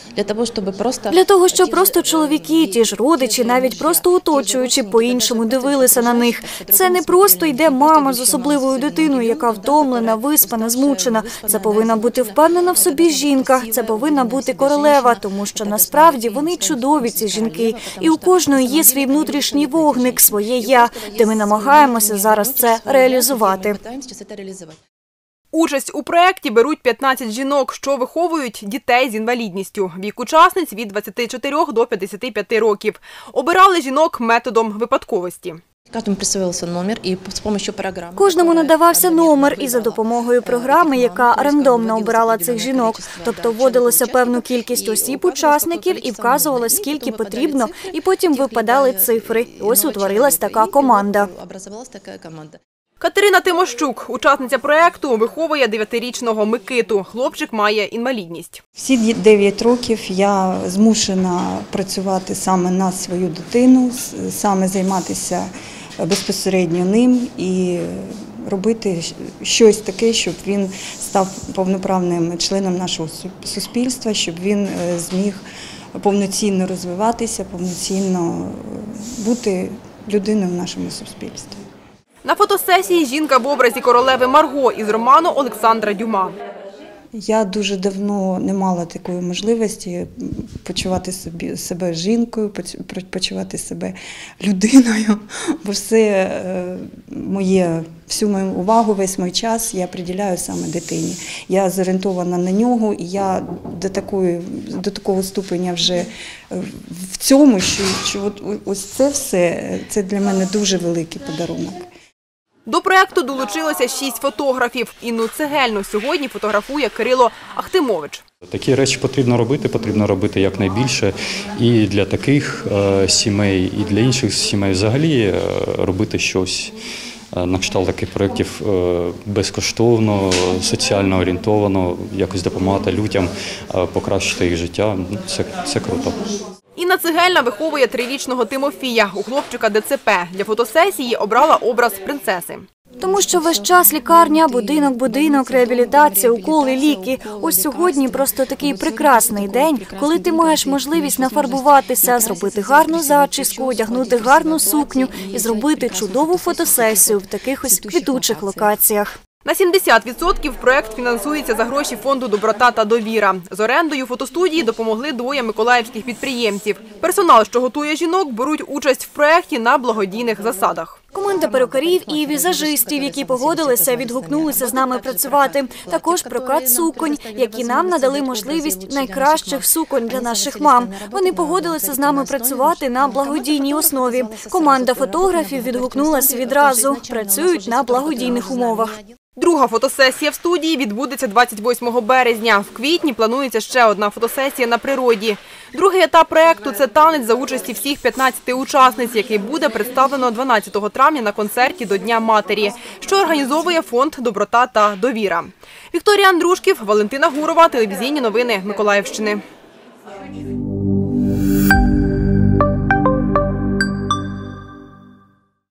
Для того, щоб просто чоловіки, ті ж родичі, навіть просто оточуючи, по-іншому дивилися на них. Це не просто йде мама з особливою дитиною, яка втомлена, виспана, змучена. Це повинна бути впевнена в собі жінка, це повинна бути королева, тому що насправді вони чудові, ці жінки. І у кожної є свій внутрішній вогник, своє «я», де ми намагаємося зараз це реалізувати. Участь у проєкті беруть 15 жінок, що виховують дітей з інвалідністю. Вік учасниць – від 24 до 55 років. Обирали жінок методом випадковості. Кожному надавався номер, і за допомогою програми, яка рандомно обирала цих жінок. Тобто вводилося певну кількість осіб-учасників і вказувалось, скільки потрібно, і потім випадали цифри. І ось утворилась така команда. Катерина Тимощук, учасниця проєкту, виховує 9-річного Микиту. Хлопчик має інвалідність. Всі 9 років я змушена працювати саме на свою дитину, саме займатися безпосередньо ним і робити щось таке, щоб він став повноправним членом нашого суспільства, щоб він зміг повноцінно розвиватися, повноцінно бути людиною в нашому суспільстві. На фотосесії жінка в образі королеви Марго із роману Олександра Дюма. Я дуже давно не мала такої можливості почувати себе жінкою, почувати себе людиною, бо всю мою увагу, весь мій час я приділяю саме дитині. Я зорієнтована на нього, і я до такого ступеня вже в цьому, що ось це все, це для мене дуже великий подарунок. До проєкту долучилося 6 фотографів. Інну Цегельну сьогодні фотографує Кирило Ахтимович. Такі речі потрібно робити якнайбільше і для таких сімей, і для інших сімей взагалі робити щось на кшталт таких проєктів безкоштовно, соціально орієнтовано, якось допомагати людям, покращити їх життя. Це круто. Інна Цегельна виховує 3-річного Тимофія. У хлопчика ДЦП. Для фотосесії обрала образ принцеси. Тому що весь час лікарня, будинок, реабілітація, уколи, ліки. Ось сьогодні просто такий прекрасний день, коли ти маєш можливість нафарбуватися, зробити гарну зачіску, одягнути гарну сукню і зробити чудову фотосесію в таких ось квітучих локаціях. На 70% проєкт фінансується за гроші фонду «Доброта та довіра». З орендою фотостудії допомогли 2 миколаївських підприємців. Персонал, що готує жінок, беруть участь в проєкті на благодійних засадах. Команда перукарів і візажистів, які погодилися, відгукнулися з нами працювати. Також прокат суконь, які нам надали можливість найкращих суконь для наших мам. Вони погодилися з нами працювати на благодійній основі. Команда фотографів відгукнулася відразу. Працюють на благодійних умовах. Друга фотосесія в студії відбудеться 28 березня. В квітні планується ще одна фотосесія на природі. Другий етап проєкту – це танець за участі всіх 15 учасниць, який буде представлено 12 травня на концерті до Дня матері, що організовує фонд «Доброта та довіра». Вікторія Андрушків, Валентина Гурова, телевізійні новини Миколаївщини.